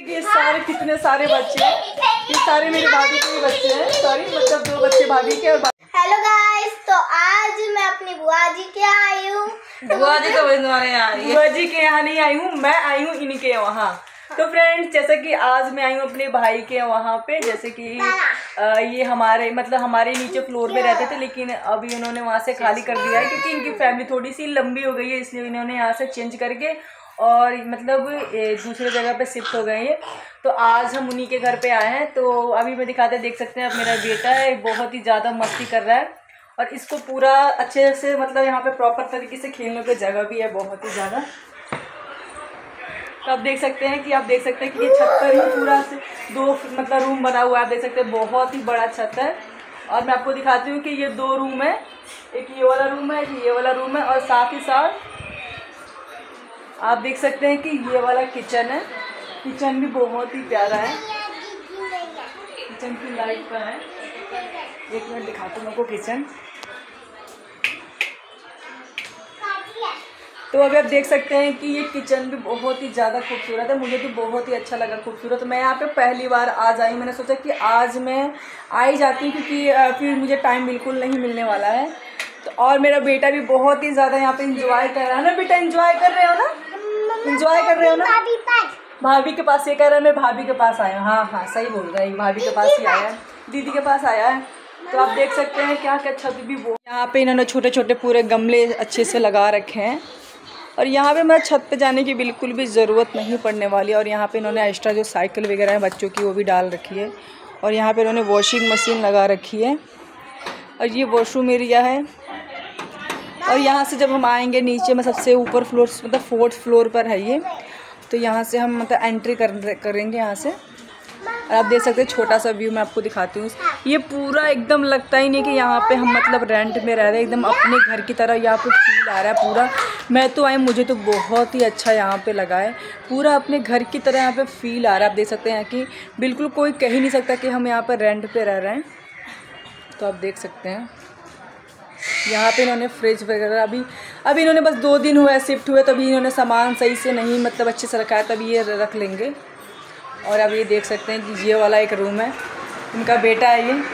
ये सारे कितने सारे बच्चे हैं, ये सारे मेरे भाभी के बच्चे हैं। सॉरी, मतलब 2 बच्चे भाभी के और हेलो गाइस, तो आज मैं अपनी बुआ जी के आई हूँ। बुआ जी तो बुआ जी के यहाँ नहीं आई हूँ, मैं आई हूँ इनके वहाँ। तो फ्रेंड्स, जैसे कि आज मैं आई हूँ अपने भाई के वहाँ पे, जैसे कि ये हमारे मतलब हमारे नीचे फ्लोर पे रहते थे, लेकिन अभी उन्होंने वहाँ से खाली कर दिया है क्योंकि इनकी फैमिली थोड़ी सी लंबी हो गई है, इसलिए इन्होंने यहाँ से चेंज करके और मतलब दूसरे जगह पे शिफ्ट हो गए हैं। तो आज हम उन्हीं के घर पे आए हैं। तो अभी मैं दिखाते देख सकते हैं, अब मेरा बेटा है बहुत ही ज़्यादा मस्ती कर रहा है और इसको पूरा अच्छे से मतलब यहाँ पे प्रॉपर तरीके से खेलने की जगह भी है बहुत ही ज़्यादा। तो आप देख सकते हैं कि ये छत पर ही पूरा से 2 मतलब रूम बना हुआ है। आप देख सकते हैं बहुत ही बड़ा छत है। और मैं आपको दिखाती हूँ कि ये 2 रूम है, एक ये वाला रूम है, एक ये वाला रूम है, और साथ ही साथ आप देख सकते हैं कि ये वाला किचन है। किचन भी बहुत ही प्यारा है, किचन की लाइट पर है। एक मिनट दिखाती हूँ आपको किचन। तो अभी आप देख सकते हैं कि ये किचन भी बहुत ही ज़्यादा खूबसूरत है। मुझे तो बहुत ही अच्छा लगा, खूबसूरत। तो मैं यहाँ पे पहली बार आज आई। मैंने सोचा कि आज मैं आ ही जाती हूँ क्योंकि फिर मुझे टाइम बिल्कुल नहीं मिलने वाला है। तो और मेरा बेटा भी बहुत ही ज़्यादा यहाँ पे इंजॉय कर रहा है ना। बेटा इंजॉय कर रहे हो ना, इंजॉय कर रहे हो ना। भाभी के पास ये कह रहा है मैं भाभी के पास आया हूँ। हाँ सही बोल रहा है, भाभी के पास ही आया है, दीदी के पास आया है। तो आप देख सकते हैं क्या क्या छत भी वो यहाँ पे इन्होंने छोटे छोटे पूरे गमले अच्छे से लगा रखे हैं। और यहाँ पे मैं छत पे जाने की बिल्कुल भी ज़रूरत नहीं पड़ने वाली। और यहाँ पे इन्होंने एक्स्ट्रा जो साइकिल वगैरह है बच्चों की वो भी डाल रखी है। और यहाँ पे इन्होंने वॉशिंग मशीन लगा रखी है और ये वॉशरूम एरिया है। और यहाँ से जब हम आएंगे नीचे में सबसे ऊपर फ्लोर मतलब 4th फ्लोर पर है ये। तो यहाँ से हम मतलब एंट्री करेंगे यहाँ से। और आप देख सकते हैं छोटा सा व्यू मैं आपको दिखाती हूँ। ये पूरा एकदम लगता ही नहीं कि यहाँ पे हम मतलब रेंट में रह रहे हैं, एकदम अपने घर की तरह यहाँ पे फील आ रहा है पूरा। मैं तो आई, मुझे तो बहुत ही अच्छा यहाँ पे लगा है, पूरा अपने घर की तरह यहाँ पे फील आ रहा है। आप देख सकते हैं कि बिल्कुल कोई कह ही नहीं सकता कि हम यहाँ पर रेंट पे रह रहे हैं। तो आप देख सकते हैं यहाँ पे इन्होंने फ्रिज वगैरह अभी इन्होंने बस 2 दिन हुए शिफ्ट हुए, तभी इन्होंने सामान सही से नहीं मतलब अच्छे से रखा है, तभी ये रख लेंगे। और अब ये देख सकते हैं कि ये वाला एक रूम है, उनका बेटा है ये।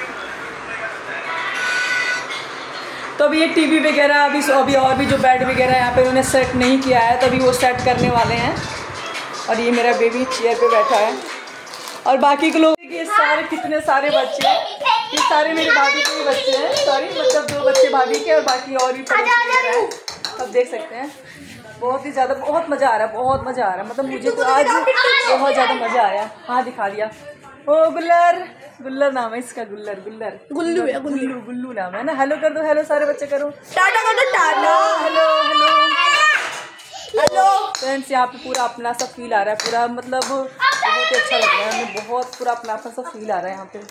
तो अभी ये टीवी वगैरह अभी और भी जो बेड वगैरह यहाँ पे उन्होंने सेट नहीं किया है, तभी वो सेट करने वाले हैं। और ये मेरा बेबी चेयर पे बैठा है। और बाकी के लोग ये सारे कितने सारे बच्चे हैं, ये सारे मेरे भाभी के बच्चे हैं। सॉरी, मतलब 2 बच्चे भाभी के और बाकी और भी हैं। अब देख सकते हैं बहुत ही ज़्यादा बहुत मज़ा आ रहा है, बहुत मज़ा आ रहा है। मतलब मुझे तो आज बहुत ज़्यादा मज़ा आया। हाँ दिखा दिया। ओ गुल्लर नाम है इसका, गुल्लू नाम है ना। हेलो कर दो, हेलो सारे बच्चे करो, टाटा कर दो, टाटा, हेलो फ्रेंड्स। यहाँ पे पूरा अपना सा फील आ रहा है, पूरा मतलब बहुत ही अच्छा लग रहा है, हमें बहुत पूरा अपना सा फील आ रहा है यहाँ पे।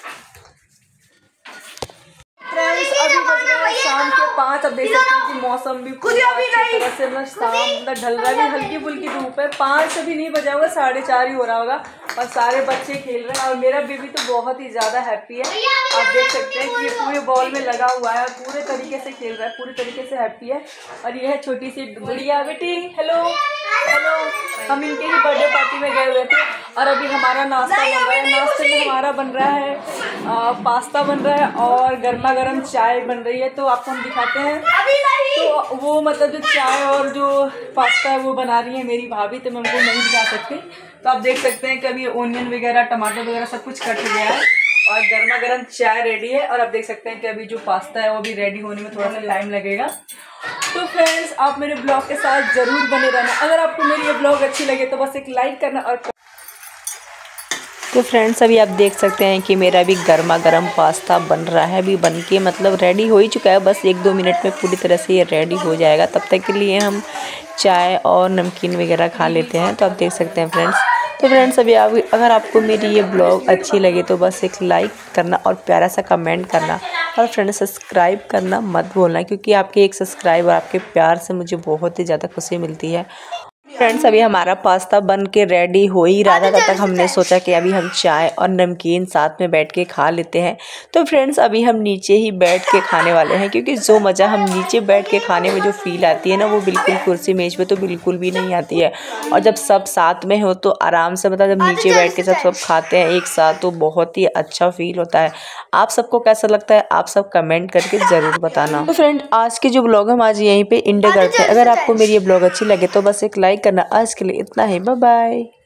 फ्रेंड्स अभी बज रहा है शाम के 5। अब देख सकते हैं कि मौसम भी पूरा अच्छी तरह से शाम मतलब ढल रहा है, हल्की फुल्की धूप है। 5 अभी नहीं बजा होगा, 4:30 ही हो रहा होगा और सारे बच्चे खेल रहे हैं। और मेरा बेबी तो बहुत ही ज़्यादा हैप्पी है। आप देख सकते हैं कि ये पूरे बॉल में लगा हुआ है और पूरे तरीके से खेल रहा है, पूरे तरीके से हैप्पी है। और ये है छोटी सी गुड़िया बेटी, हेलो। हम इनके ही बर्थडे पार्टी में गए हुए थे और अभी हमारा नाश्ता बन रहा है। नाश्ते में हमारा बन रहा है पास्ता बन रहा है और गर्मा गर्म चाय बन रही है। तो आपको हम दिखाते हैं। तो वो मतलब जो चाय और जो पास्ता है वो बना रही है मेरी भाभी, तो मैं उनको नहीं दिखा सकती। तो आप देख सकते हैं कि अभी ओनियन वगैरह टमाटर वगैरह सब कुछ कट गया है और गर्मा गर्म चाय रेडी है। और आप देख सकते हैं कि अभी जो पास्ता है वो भी रेडी होने में थोड़ा सा टाइम लगेगा। तो फ्रेंड्स आप मेरे ब्लॉग के साथ ज़रूर बने रहना। अगर आपको मेरी ये ब्लॉग अच्छी लगे तो बस एक लाइक करना। और तो फ्रेंड्स अभी आप देख सकते हैं कि मेरा भी गर्मा गर्म पास्ता बन रहा है, अभी बन के मतलब रेडी हो ही चुका है। बस 1-2 मिनट में पूरी तरह से ये रेडी हो जाएगा। तब तक के लिए हम चाय और नमकीन वगैरह खा लेते हैं। तो आप देख सकते हैं फ्रेंड्स। तो फ्रेंड्स अभी अगर आपको मेरी ये ब्लॉग अच्छी लगे तो बस एक लाइक करना और प्यारा सा कमेंट करना और फ्रेंड्स सब्सक्राइब करना मत भूलना, क्योंकि आपके एक सब्सक्राइब और आपके प्यार से मुझे बहुत ही ज़्यादा खुशी मिलती है। फ्रेंड्स अभी हमारा पास्ता बन के रेडी हो ही रहा था, तब तक हमने सोचा कि अभी हम चाय और नमकीन साथ में बैठ के खा लेते हैं। तो फ्रेंड्स अभी हम नीचे ही बैठ के खाने वाले हैं, क्योंकि जो मज़ा हम नीचे बैठ के खाने में जो फील आती है ना, वो बिल्कुल कुर्सी मेज पे तो बिल्कुल भी नहीं आती है। और जब सब साथ में हो तो आराम से, मतलब जब नीचे बैठ के सब खाते हैं एक साथ तो बहुत ही अच्छा फील होता है। आप सबको कैसा लगता है आप सब कमेंट करके ज़रूर बताना। तो फ्रेंड आज की जो ब्लॉग हम आज यहीं पे एंड करते हैं। अगर आपको मेरी ये ब्लॉग अच्छी लगे तो बस एक लाइक करना। आज के लिए इतना ही, बाय बाय।